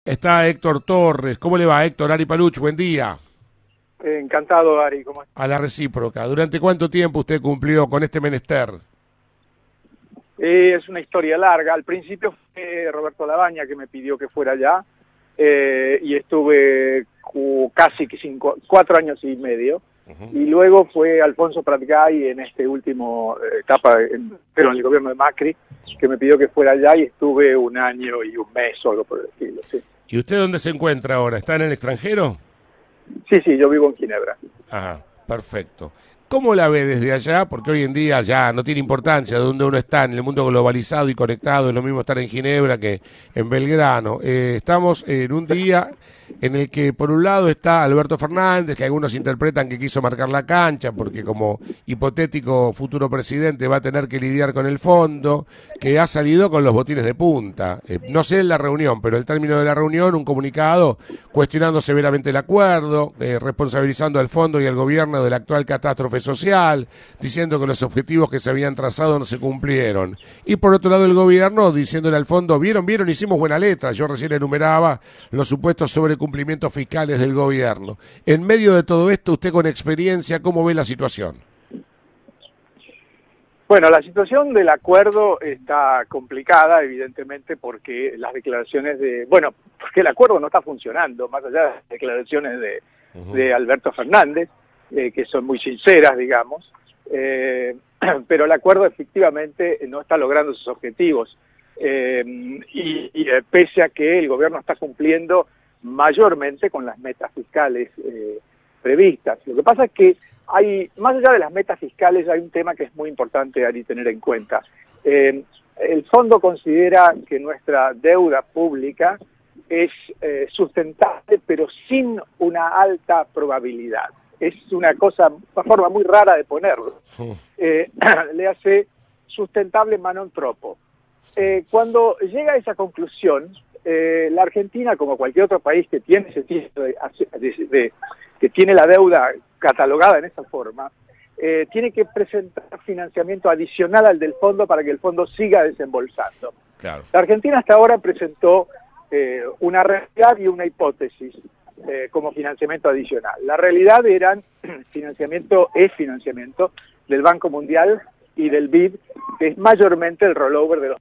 Está Héctor Torres. ¿Cómo le va, Héctor? Ari Paluch, buen día. Encantado, Ari. ¿Cómo estás? A la recíproca. ¿Durante cuánto tiempo usted cumplió con este menester? Es una historia larga. Al principio fue Roberto Labaña que me pidió que fuera allá y estuve casi 4 años y medio. Y luego fue Alfonso Pratgay en este último etapa, pero en el gobierno de Macri, que me pidió que fuera allá y estuve 1 año y 1 mes o algo por el estilo. Sí, ¿Y usted dónde se encuentra ahora? ¿Está en el extranjero? sí, yo vivo en Ginebra. Ajá, perfecto. ¿Cómo la ve desde allá? Porque hoy en día ya no tiene importancia de dónde uno está en el mundo globalizado y conectado. Es lo mismo estar en Ginebra que en Belgrano. Estamos en un día en el que por un lado está Alberto Fernández, que algunos interpretan que quiso marcar la cancha porque como hipotético futuro presidente va a tener que lidiar con el fondo, que ha salido con los botines de punta. No sé en la reunión, pero el término de la reunión, un comunicado cuestionando severamente el acuerdo, responsabilizando al fondo y al gobierno de la actual catástrofe social, diciendo que los objetivos que se habían trazado no se cumplieron. Y por otro lado el gobierno diciéndole al fondo, vieron, hicimos buena letra. Yo recién enumeraba los supuestos sobrecumplimientos fiscales del gobierno. En medio de todo esto, usted con experiencia, ¿cómo ve la situación? Bueno, la situación del acuerdo está complicada, evidentemente, porque las declaraciones porque el acuerdo no está funcionando, más allá de las declaraciones de Alberto Fernández, que son muy sinceras, digamos, pero el acuerdo efectivamente no está logrando sus objetivos, pese a que el gobierno está cumpliendo mayormente con las metas fiscales previstas. Lo que pasa es que más allá de las metas fiscales, hay un tema que es muy importante Ari, tener en cuenta. El fondo considera que nuestra deuda pública es sustentable, pero sin una alta probabilidad. Es una forma muy rara de ponerlo. Le hace sustentable ma non troppo. Cuando llega a esa conclusión, la Argentina, como cualquier otro país que tiene ese tipo que tiene la deuda catalogada en esa forma, tiene que presentar financiamiento adicional al del fondo para que el fondo siga desembolsando. Claro. La Argentina hasta ahora presentó una realidad y una hipótesis como financiamiento adicional. La realidad eran financiamiento del Banco Mundial y del BID, que es mayormente el rollover de los...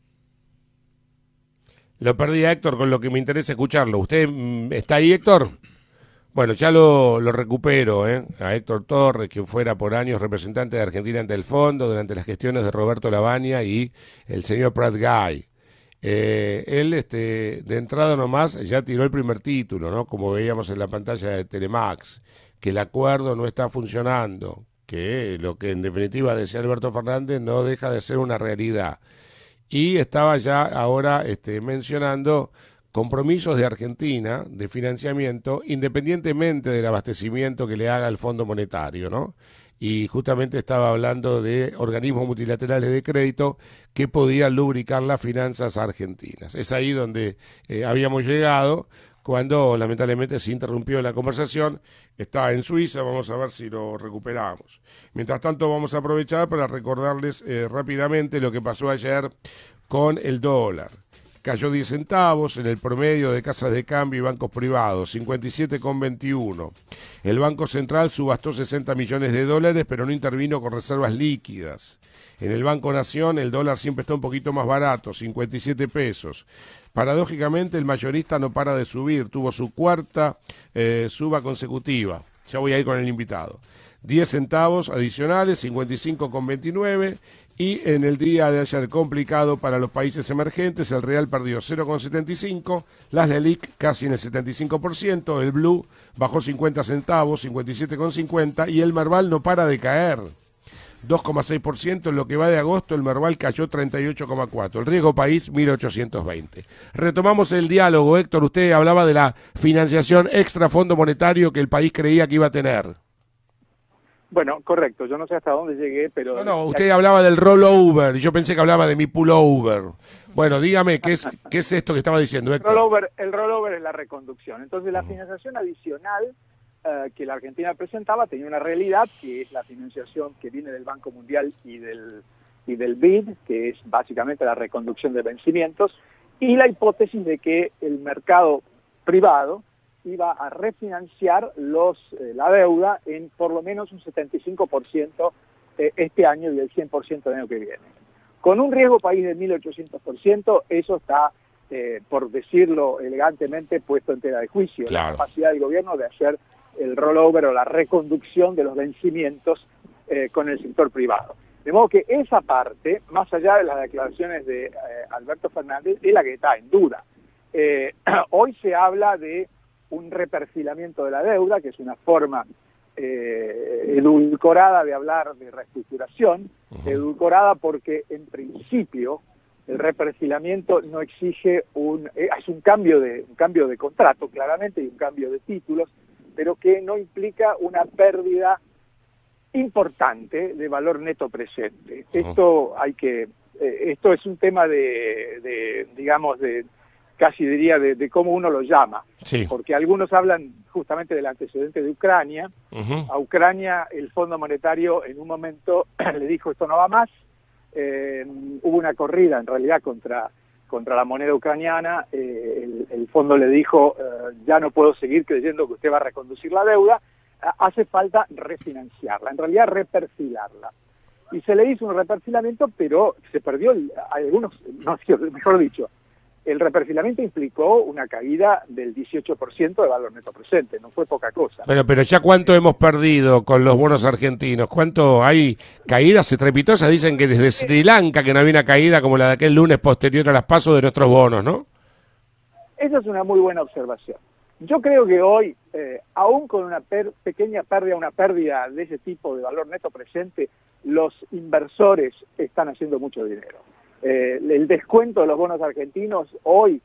Lo perdí a Héctor, con lo que me interesa escucharlo. ¿Usted está ahí, Héctor? Bueno, ya lo recupero, a Héctor Torres, quien fuera por años representante de Argentina ante el fondo durante las gestiones de Roberto Labaña y el señor Pratgay. Él, de entrada nomás, ya tiró el primer título, ¿no? Como veíamos en la pantalla de Telemax, que el acuerdo no está funcionando, que lo que en definitiva decía Alberto Fernández no deja de ser una realidad. Y estaba ya ahora mencionando compromisos de Argentina de financiamiento independientemente del abastecimiento que le haga el Fondo Monetario, ¿no? Y justamente estaba hablando de organismos multilaterales de crédito que podían lubricar las finanzas argentinas. Es ahí donde habíamos llegado cuando lamentablemente se interrumpió la conversación. Está en Suiza, vamos a ver si lo recuperamos. Mientras tanto vamos a aprovechar para recordarles rápidamente lo que pasó ayer con el dólar. Cayó 10 centavos en el promedio de casas de cambio y bancos privados, 57,21. El Banco Central subastó 60 millones de dólares, pero no intervino con reservas líquidas. En el Banco Nación el dólar siempre está un poquito más barato, 57 pesos. Paradójicamente el mayorista no para de subir, tuvo su cuarta suba consecutiva. Ya voy a ir con el invitado. 10 centavos adicionales, 55,29. Y en el día de ayer complicado para los países emergentes, el real perdió 0,75, las LELIQ casi en el 75%, el Blue bajó 50 centavos, 57,50, y el Merval no para de caer. 2,6%, en lo que va de agosto el Merval cayó 38,4%, el riesgo país 1820. Retomamos el diálogo, Héctor, usted hablaba de la financiación extra fondo monetario que el país creía que iba a tener. Bueno, correcto, yo no sé hasta dónde llegué, pero... No, usted hablaba del rollover, y yo pensé que hablaba de mi pullover. Bueno, dígame, ¿qué es esto que estaba diciendo, Héctor? El rollover es la reconducción. Entonces, la financiación adicional que la Argentina presentaba tenía una realidad, que es la financiación que viene del Banco Mundial y del BID, que es básicamente la reconducción de vencimientos, y la hipótesis de que el mercado privado iba a refinanciar la deuda en por lo menos un 75% este año y el 100% el año que viene. Con un riesgo país de 1.800%, eso está, por decirlo elegantemente, puesto en tela de juicio. Claro. La capacidad del gobierno de hacer el rollover o la reconducción de los vencimientos con el sector privado. De modo que esa parte, más allá de las declaraciones de Alberto Fernández, es la que está en duda. Hoy se habla de un reperfilamiento de la deuda, que es una forma edulcorada de hablar de reestructuración, edulcorada porque en principio el reperfilamiento no exige es un cambio de contrato, claramente, y un cambio de títulos, pero que no implica una pérdida importante de valor neto presente. Esto es un tema digamos, casi diría de cómo uno lo llama, sí. Porque algunos hablan justamente del antecedente de Ucrania. A Ucrania el Fondo Monetario en un momento le dijo esto no va más, hubo una corrida en realidad contra la moneda ucraniana, el fondo le dijo ya no puedo seguir creyendo que usted va a reconducir la deuda, hace falta refinanciarla, en realidad reperfilarla. Y se le hizo un reperfilamiento, pero se perdió, mejor dicho, el reperfilamiento implicó una caída del 18% de valor neto presente, no fue poca cosa. Pero ya cuánto hemos perdido con los bonos argentinos, cuánto hay caídas estrepitosas, dicen que desde Sri Lanka que no había una caída como la de aquel lunes posterior a las PASO de nuestros bonos, ¿no? Esa es una muy buena observación. Yo creo que hoy, aún con una pequeña pérdida, una pérdida de ese tipo de valor neto presente, los inversores están haciendo mucho dinero. El descuento de los bonos argentinos hoy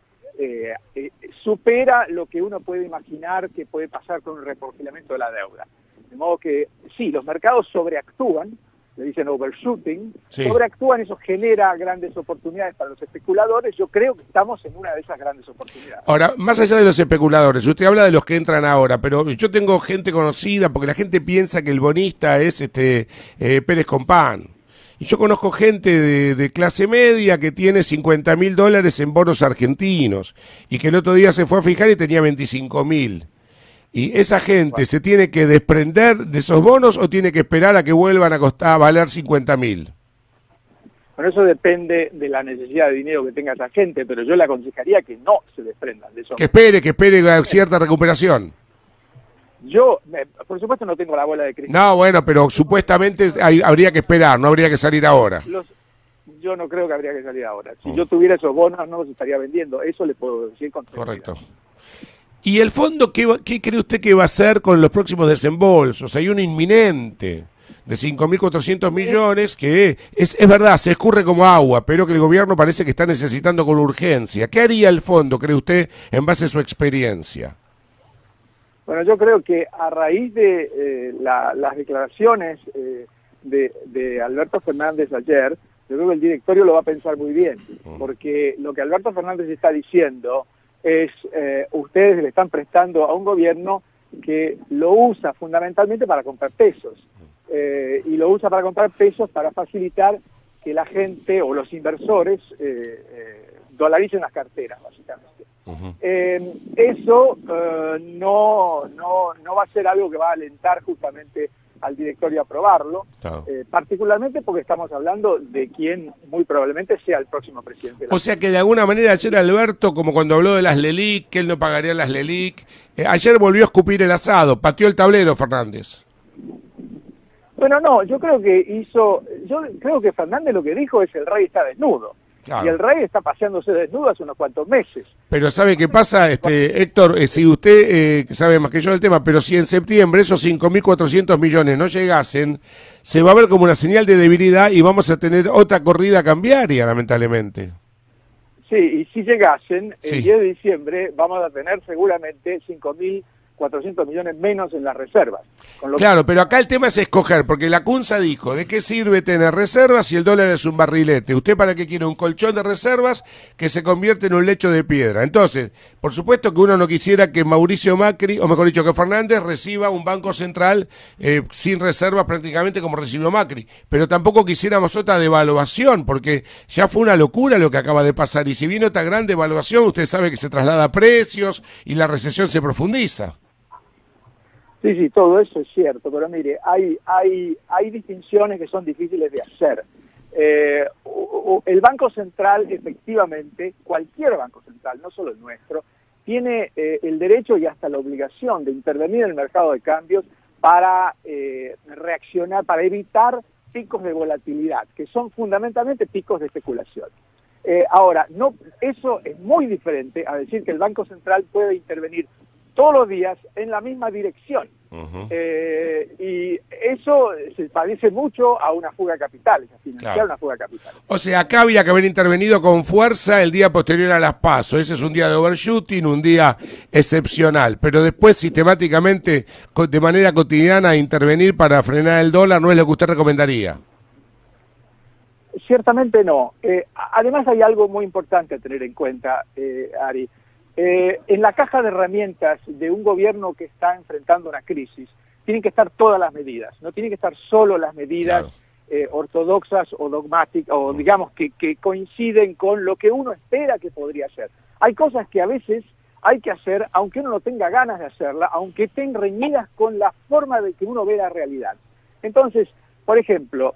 supera lo que uno puede imaginar que puede pasar con un reperfilamiento de la deuda. De modo que sí, los mercados sobreactúan, le dicen overshooting, sí. Sobreactúan, eso genera grandes oportunidades para los especuladores. Yo creo que estamos en una de esas grandes oportunidades. Ahora, más allá de los especuladores, usted habla de los que entran ahora, pero yo tengo gente conocida, porque la gente piensa que el bonista es Pérez Compán. Y yo conozco gente de clase media que tiene $50.000 en bonos argentinos y que el otro día se fue a fijar y tenía 25.000. ¿Y esa gente se tiene que desprender de esos bonos o tiene que esperar a que vuelvan a valer 50.000? Bueno, eso depende de la necesidad de dinero que tenga esa gente, pero yo le aconsejaría que no se desprendan de eso. Que espere cierta recuperación. Yo, por supuesto, no tengo la bola de cristal. No, bueno, pero supuestamente habría que esperar, no habría que salir ahora. Yo no creo que habría que salir ahora. Si yo tuviera esos bonos, no los estaría vendiendo. Eso le puedo decir con seguridad. Correcto. ¿Y el fondo qué cree usted que va a hacer con los próximos desembolsos? Hay un inminente de 5.400 millones que es verdad, se escurre como agua, pero que el gobierno parece que está necesitando con urgencia. ¿Qué haría el fondo, cree usted, en base a su experiencia? Bueno, yo creo que a raíz de las declaraciones de Alberto Fernández ayer, yo creo que el directorio lo va a pensar muy bien, porque lo que Alberto Fernández está diciendo es, ustedes le están prestando a un gobierno que lo usa fundamentalmente para comprar pesos, y lo usa para comprar pesos para facilitar que la gente o los inversores dolaricen las carteras, básicamente. Eso no va a ser algo que va a alentar justamente al directorio a aprobarlo, claro. Particularmente porque estamos hablando de quien muy probablemente sea el próximo presidente. O sea que de alguna manera ayer Alberto, como cuando habló de las LELIC, que él no pagaría las LELIC, ayer volvió a escupir el asado, pateó el tablero Fernández. Bueno, no, yo creo que Fernández lo que dijo es el rey está desnudo. Claro. Y el rey está paseándose desnudo hace unos cuantos meses. Pero ¿sabe qué pasa, Héctor? Si usted sabe más que yo del tema, pero si en septiembre esos 5.400 millones no llegasen, se va a ver como una señal de debilidad y vamos a tener otra corrida cambiaria, lamentablemente. Sí, y si llegasen, el 10 de diciembre vamos a tener seguramente 5.400 400 millones menos en las reservas. Claro, pero acá el tema es escoger, porque la CUNSA dijo, ¿de qué sirve tener reservas si el dólar es un barrilete? ¿Usted para qué quiere un colchón de reservas que se convierte en un lecho de piedra? Entonces, por supuesto que uno no quisiera que Mauricio Macri, o mejor dicho, que Fernández reciba un banco central sin reservas prácticamente como recibió Macri, pero tampoco quisiéramos otra devaluación, porque ya fue una locura lo que acaba de pasar, y si viene otra gran devaluación, usted sabe que se traslada a precios y la recesión se profundiza. Sí, sí, todo eso es cierto, pero mire, hay distinciones que son difíciles de hacer. El Banco Central, efectivamente, cualquier Banco Central, no solo el nuestro, tiene el derecho y hasta la obligación de intervenir en el mercado de cambios para reaccionar, para evitar picos de volatilidad, que son fundamentalmente picos de especulación. Ahora, no, eso es muy diferente a decir que el Banco Central puede intervenir todos los días en la misma dirección. Y eso se parece mucho a una fuga de capitales, a financiar una fuga de capitales. O sea, acá había que haber intervenido con fuerza el día posterior a las PASO. Ese es un día de overshooting, un día excepcional. Pero después, sistemáticamente, de manera cotidiana, intervenir para frenar el dólar no es lo que usted recomendaría. Ciertamente no. Además hay algo muy importante a tener en cuenta, Ari. En la caja de herramientas de un gobierno que está enfrentando una crisis, tienen que estar todas las medidas, no tienen que estar solo las medidas ortodoxas o dogmáticas, o digamos que coinciden con lo que uno espera que podría hacer. Hay cosas que a veces hay que hacer, aunque uno no tenga ganas de hacerla, aunque estén reñidas con la forma de que uno ve la realidad. Entonces, por ejemplo,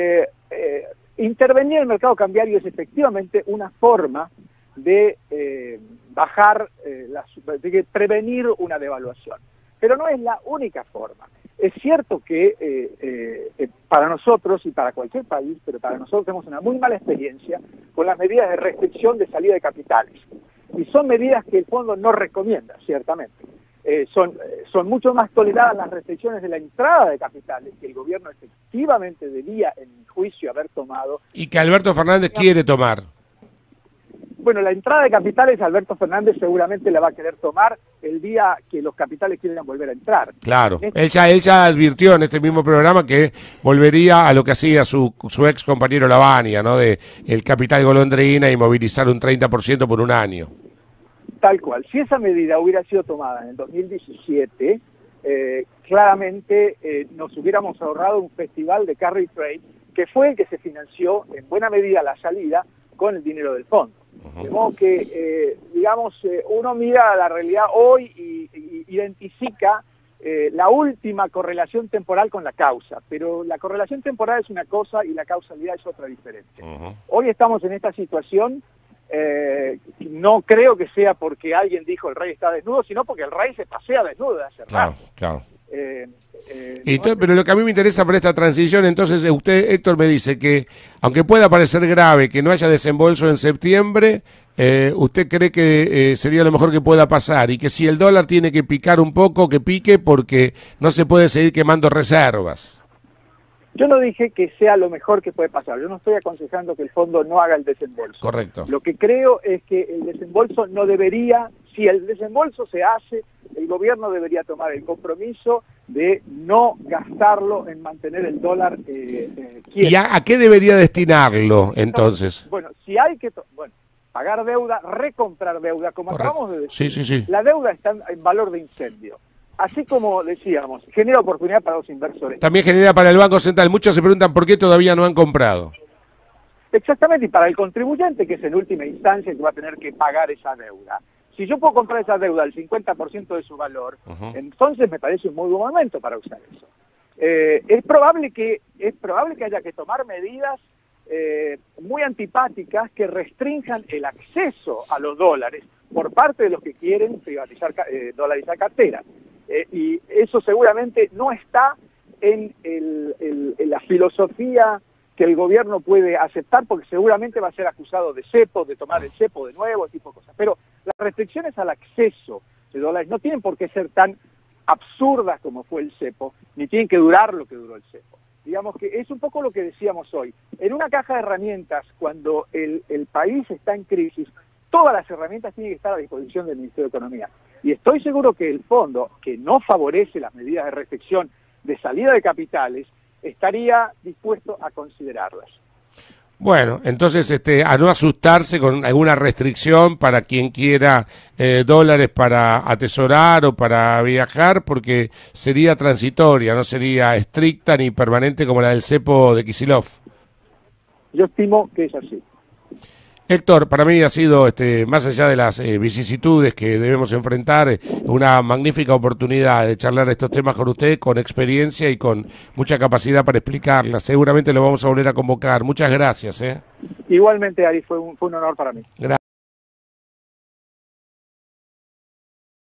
intervenir en el mercado cambiario es efectivamente una forma de bajar, de prevenir una devaluación. Pero no es la única forma. Es cierto que para nosotros y para cualquier país, pero para nosotros tenemos una muy mala experiencia con las medidas de restricción de salida de capitales. Y son medidas que el fondo no recomienda, ciertamente. Son mucho más toleradas las restricciones de la entrada de capitales, que el gobierno efectivamente debía, en mi juicio, haber tomado. Y que Alberto Fernández quiere tomar. Bueno, la entrada de capitales, Alberto Fernández seguramente la va a querer tomar el día que los capitales quieran volver a entrar. Claro, él ya advirtió en este mismo programa que volvería a lo que hacía su ex compañero Lavagna, ¿no? De el capital golondrina y movilizar un 30% por un año. Tal cual. Si esa medida hubiera sido tomada en el 2017, claramente nos hubiéramos ahorrado un festival de carry trade, que fue el que se financió en buena medida la salida con el dinero del fondo. De modo que, uno mira la realidad hoy y identifica la última correlación temporal con la causa, pero la correlación temporal es una cosa y la causalidad es otra diferente. Hoy estamos en esta situación, no creo que sea porque alguien dijo el rey está desnudo, sino porque el rey se pasea desnudo de hace rato. Claro. Pero lo que a mí me interesa para esta transición, entonces usted, Héctor, me dice que, aunque pueda parecer grave que no haya desembolso en septiembre, usted cree que sería lo mejor que pueda pasar, y que si el dólar tiene que picar un poco, que pique, porque no se puede seguir quemando reservas. Yo no dije que sea lo mejor que puede pasar, yo no estoy aconsejando que el fondo no haga el desembolso. Correcto. Lo que creo es que el desembolso no debería, si el desembolso se hace, el gobierno debería tomar el compromiso de no gastarlo en mantener el dólar quieto. ¿Y a qué debería destinarlo, entonces? Bueno, si hay que pagar deuda, recomprar deuda, como acabamos de decir. Sí. La deuda está en valor de incendio. Así como decíamos, genera oportunidad para los inversores. También genera para el Banco Central. Muchos se preguntan por qué todavía no han comprado. Exactamente, y para el contribuyente, que es en última instancia el que va a tener que pagar esa deuda. Si yo puedo comprar esa deuda al 50% de su valor, entonces me parece un muy buen momento para usar eso. Es probable que haya que tomar medidas muy antipáticas que restrinjan el acceso a los dólares por parte de los que quieren privatizar, dolarizar carteras. Y eso seguramente no está en la filosofía que el gobierno puede aceptar, porque seguramente va a ser acusado de cepo, de tomar el cepo de nuevo, tipo de cosas. Pero las restricciones al acceso de dólares no tienen por qué ser tan absurdas como fue el cepo, ni tienen que durar lo que duró el cepo. Digamos que es un poco lo que decíamos hoy. En una caja de herramientas, cuando el país está en crisis, todas las herramientas tienen que estar a disposición del Ministerio de Economía. Y estoy seguro que el fondo, que no favorece las medidas de restricción de salida de capitales, estaría dispuesto a considerarlas. Bueno, entonces a no asustarse con alguna restricción para quien quiera dólares para atesorar o para viajar, porque sería transitoria, no sería estricta ni permanente como la del cepo de Kicillof. Yo estimo que es así. Héctor, para mí ha sido, más allá de las vicisitudes que debemos enfrentar, una magnífica oportunidad de charlar estos temas con usted, con experiencia y con mucha capacidad para explicarlas. Seguramente lo vamos a volver a convocar. Muchas gracias. Igualmente, Ari, fue un honor para mí. Gracias.